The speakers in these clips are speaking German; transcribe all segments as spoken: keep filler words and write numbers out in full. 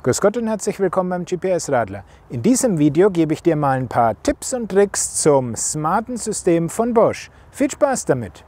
Grüß Gott und herzlich willkommen beim G P S-Radler. In diesem Video gebe ich dir mal ein paar Tipps und Tricks zum smarten System von Bosch. Viel Spaß damit!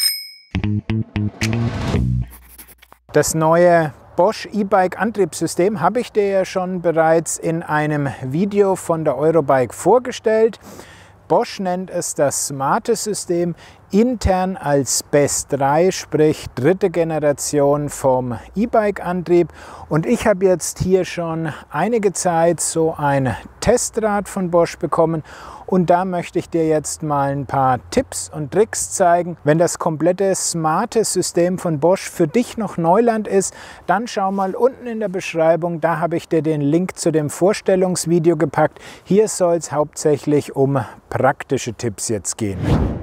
Das neue Bosch E-Bike Antriebssystem habe ich dir ja schon bereits in einem Video von der Eurobike vorgestellt. Bosch nennt es das smarte System, intern als B E S drei, sprich dritte Generation vom E-Bike-Antrieb. Und ich habe jetzt hier schon einige Zeit so ein Testrad von Bosch bekommen und da möchte ich dir jetzt mal ein paar Tipps und Tricks zeigen. Wenn das komplette smarte System von Bosch für dich noch Neuland ist, dann schau mal unten in der Beschreibung, da habe ich dir den Link zu dem Vorstellungsvideo gepackt. Hier soll es hauptsächlich um praktische Tipps jetzt gehen.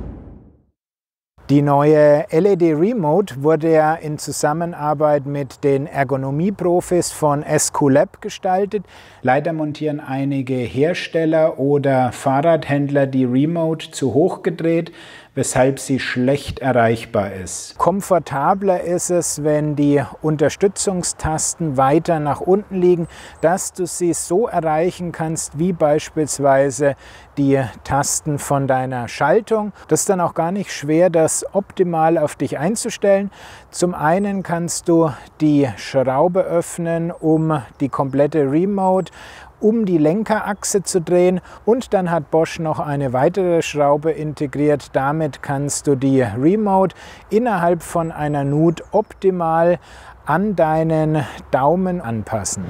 Die neue L E D Remote wurde ja in Zusammenarbeit mit den Ergonomie-Profis von S Q Lab gestaltet. Leider montieren einige Hersteller oder Fahrradhändler die Remote zu hoch gedreht, weshalb sie schlecht erreichbar ist. Komfortabler ist es, wenn die Unterstützungstasten weiter nach unten liegen, dass du sie so erreichen kannst, wie beispielsweise die Tasten von deiner Schaltung. Das ist dann auch gar nicht schwer, das optimal auf dich einzustellen. Zum einen kannst du die Schraube öffnen, um die komplette Remote um die Lenkerachse zu drehen, und dann hat Bosch noch eine weitere Schraube integriert. Damit kannst du die Remote innerhalb von einer Nut optimal an deinen Daumen anpassen.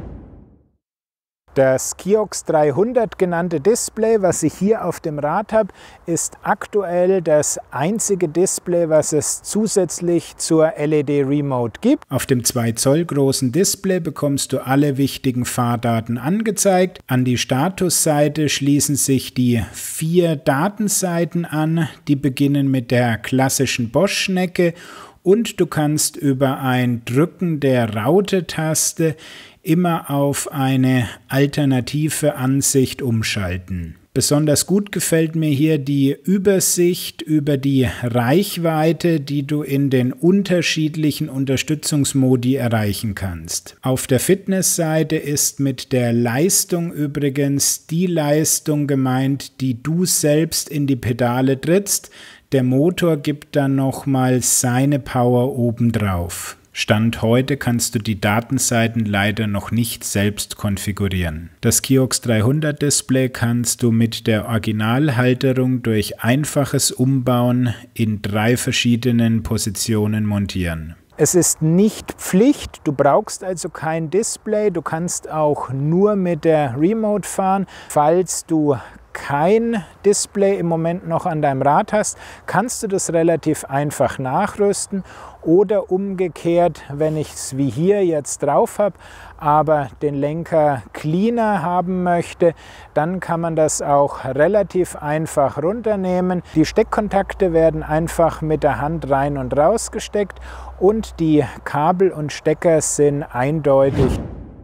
Das Kiox dreihundert genannte Display, was ich hier auf dem Rad habe, ist aktuell das einzige Display, was es zusätzlich zur L E D Remote gibt. Auf dem zwei Zoll großen Display bekommst du alle wichtigen Fahrdaten angezeigt. An die Statusseite schließen sich die vier Datenseiten an, die beginnen mit der klassischen Bosch-Schnecke, und du kannst über ein Drücken der Raute-Taste immer auf eine alternative Ansicht umschalten. Besonders gut gefällt mir hier die Übersicht über die Reichweite, die du in den unterschiedlichen Unterstützungsmodi erreichen kannst. Auf der Fitnessseite ist mit der Leistung übrigens die Leistung gemeint, die du selbst in die Pedale trittst. Der Motor gibt dann nochmal seine Power obendrauf. Stand heute kannst du die Datenseiten leider noch nicht selbst konfigurieren. Das Kiox dreihundert Display kannst du mit der Originalhalterung durch einfaches Umbauen in drei verschiedenen Positionen montieren. Es ist nicht Pflicht, du brauchst also kein Display, du kannst auch nur mit der Remote fahren. Falls du kein Display im Moment noch an deinem Rad hast, kannst du das relativ einfach nachrüsten, oder umgekehrt, wenn ich es wie hier jetzt drauf habe, aber den Lenker cleaner haben möchte, dann kann man das auch relativ einfach runternehmen. Die Steckkontakte werden einfach mit der Hand rein und raus gesteckt und die Kabel und Stecker sind eindeutig.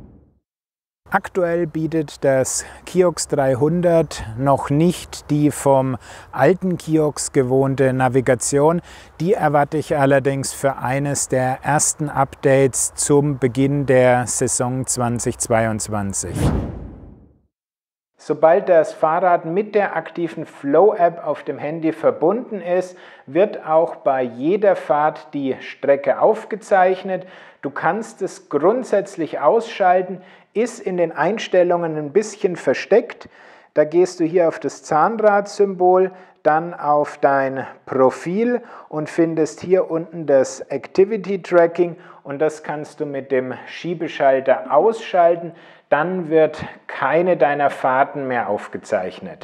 Aktuell bietet das Kiox dreihundert noch nicht die vom alten Kiox gewohnte Navigation. Die erwarte ich allerdings für eines der ersten Updates zum Beginn der Saison zweitausendzweiundzwanzig. Sobald das Fahrrad mit der aktiven Flow-App auf dem Handy verbunden ist, wird auch bei jeder Fahrt die Strecke aufgezeichnet. Du kannst es grundsätzlich ausschalten, ist in den Einstellungen ein bisschen versteckt. Da gehst du hier auf das Zahnrad-Symbol, dann auf dein Profil und findest hier unten das Activity Tracking, und das kannst du mit dem Schiebeschalter ausschalten. Dann wird keine deiner Fahrten mehr aufgezeichnet.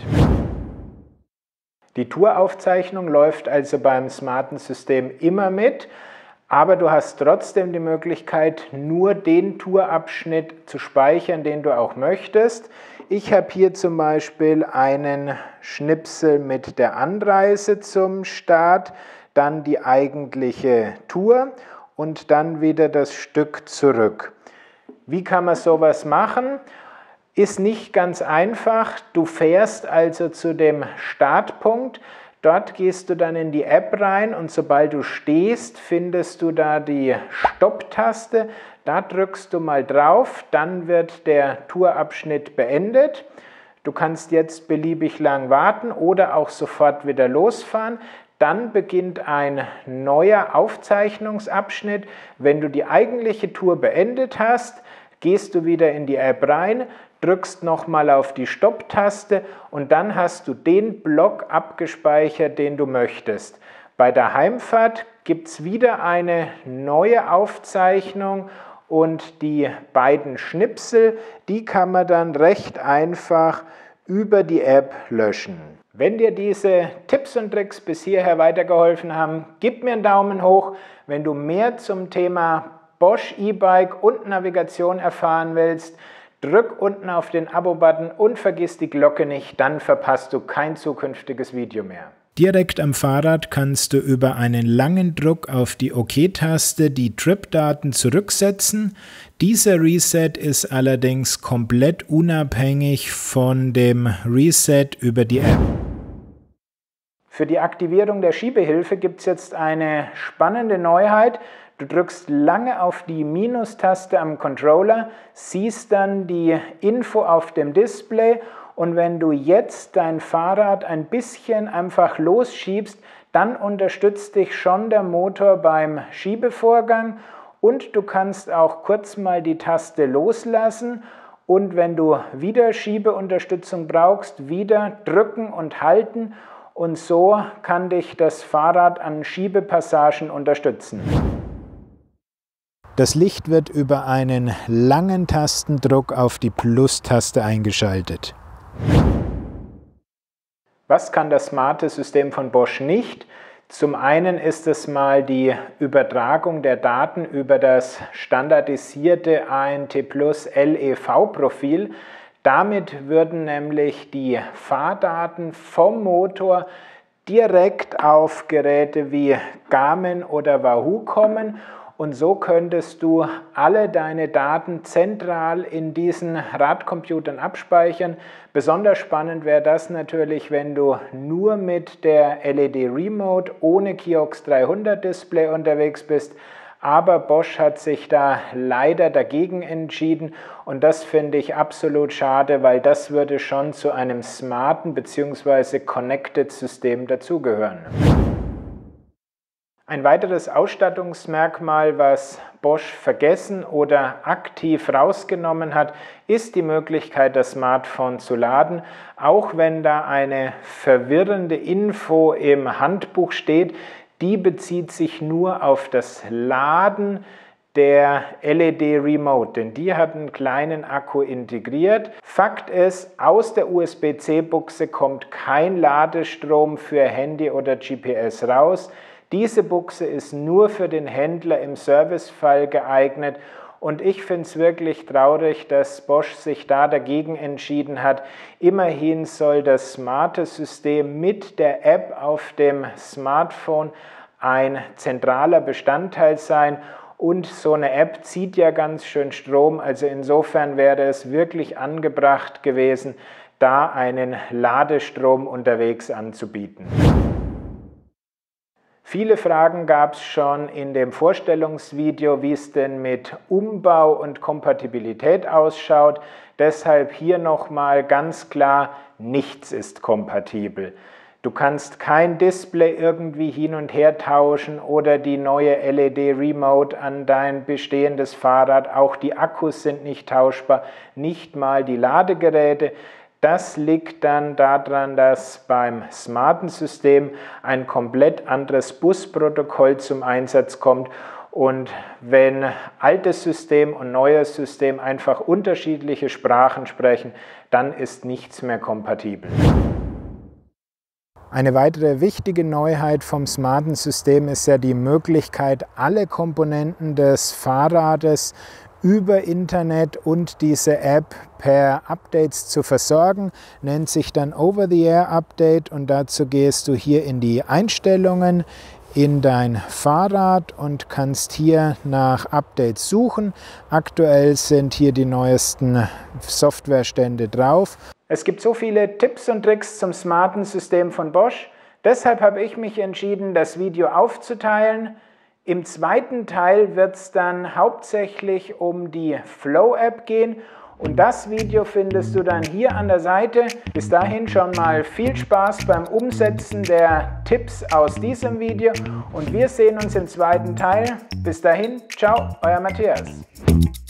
Die Touraufzeichnung läuft also beim smarten System immer mit, aber du hast trotzdem die Möglichkeit, nur den Tourabschnitt zu speichern, den du auch möchtest. Ich habe hier zum Beispiel einen Schnipsel mit der Anreise zum Start, dann die eigentliche Tour und dann wieder das Stück zurück. Wie kann man sowas machen? Ist nicht ganz einfach. Du fährst also zu dem Startpunkt. Dort gehst du dann in die App rein und sobald du stehst, findest du da die Stopp-Taste. Da drückst du mal drauf, dann wird der Tourabschnitt beendet. Du kannst jetzt beliebig lang warten oder auch sofort wieder losfahren. Dann beginnt ein neuer Aufzeichnungsabschnitt. Wenn du die eigentliche Tour beendet hast, gehst du wieder in die App rein, drückst nochmal auf die Stopp-Taste und dann hast du den Block abgespeichert, den du möchtest. Bei der Heimfahrt gibt es wieder eine neue Aufzeichnung und die beiden Schnipsel, die kann man dann recht einfach über die App löschen. Wenn dir diese Tipps und Tricks bis hierher weitergeholfen haben, gib mir einen Daumen hoch. Wenn du mehr zum Thema Bosch E-Bike und Navigation erfahren willst, drück unten auf den Abo-Button und vergiss die Glocke nicht, dann verpasst du kein zukünftiges Video mehr. Direkt am Fahrrad kannst du über einen langen Druck auf die OK-Taste die Trip-Daten zurücksetzen. Dieser Reset ist allerdings komplett unabhängig von dem Reset über die App. Für die Aktivierung der Schiebehilfe gibt es jetzt eine spannende Neuheit. Du drückst lange auf die Minustaste am Controller, siehst dann die Info auf dem Display und wenn du jetzt dein Fahrrad ein bisschen einfach losschiebst, dann unterstützt dich schon der Motor beim Schiebevorgang und du kannst auch kurz mal die Taste loslassen und wenn du wieder Schiebeunterstützung brauchst, wieder drücken und halten und so kann dich das Fahrrad an Schiebepassagen unterstützen. Das Licht wird über einen langen Tastendruck auf die Plus-Taste eingeschaltet. Was kann das smarte System von Bosch nicht? Zum einen ist es mal die Übertragung der Daten über das standardisierte A N T Plus L E V-Profil. Damit würden nämlich die Fahrdaten vom Motor direkt auf Geräte wie Garmin oder Wahoo kommen. Und so könntest du alle deine Daten zentral in diesen Radcomputern abspeichern. Besonders spannend wäre das natürlich, wenn du nur mit der L E D Remote ohne Kiox dreihundert Display unterwegs bist. Aber Bosch hat sich da leider dagegen entschieden und das finde ich absolut schade, weil das würde schon zu einem smarten bzw. Connected System dazugehören. Ein weiteres Ausstattungsmerkmal, was Bosch vergessen oder aktiv rausgenommen hat, ist die Möglichkeit, das Smartphone zu laden. Auch wenn da eine verwirrende Info im Handbuch steht, die bezieht sich nur auf das Laden der L E D Remote, denn die hat einen kleinen Akku integriert. Fakt ist, aus der U S B C Buchse kommt kein Ladestrom für Handy oder G P S raus. Diese Buchse ist nur für den Händler im Servicefall geeignet und ich finde es wirklich traurig, dass Bosch sich da dagegen entschieden hat. Immerhin soll das smarte System mit der App auf dem Smartphone ein zentraler Bestandteil sein und so eine App zieht ja ganz schön Strom, also insofern wäre es wirklich angebracht gewesen, da einen Ladestrom unterwegs anzubieten. Viele Fragen gab es schon in dem Vorstellungsvideo, wie es denn mit Umbau und Kompatibilität ausschaut. Deshalb hier nochmal ganz klar, nichts ist kompatibel. Du kannst kein Display irgendwie hin und her tauschen oder die neue L E D Remote an dein bestehendes Fahrrad. Auch die Akkus sind nicht tauschbar, nicht mal die Ladegeräte. Das liegt dann daran, dass beim smarten System ein komplett anderes Busprotokoll zum Einsatz kommt und wenn altes System und neues System einfach unterschiedliche Sprachen sprechen, dann ist nichts mehr kompatibel. Eine weitere wichtige Neuheit vom smarten System ist ja die Möglichkeit, alle Komponenten des Fahrrades über Internet und diese App per Updates zu versorgen, nennt sich dann Over-the-Air-Update und dazu gehst du hier in die Einstellungen, in dein Fahrrad und kannst hier nach Updates suchen. Aktuell sind hier die neuesten Softwarestände drauf. Es gibt so viele Tipps und Tricks zum smarten System von Bosch, deshalb habe ich mich entschieden, das Video aufzuteilen. Im zweiten Teil wird es dann hauptsächlich um die Flow-App gehen. Und das Video findest du dann hier an der Seite. Bis dahin schon mal viel Spaß beim Umsetzen der Tipps aus diesem Video und wir sehen uns im zweiten Teil. Bis dahin, ciao, euer Matthias.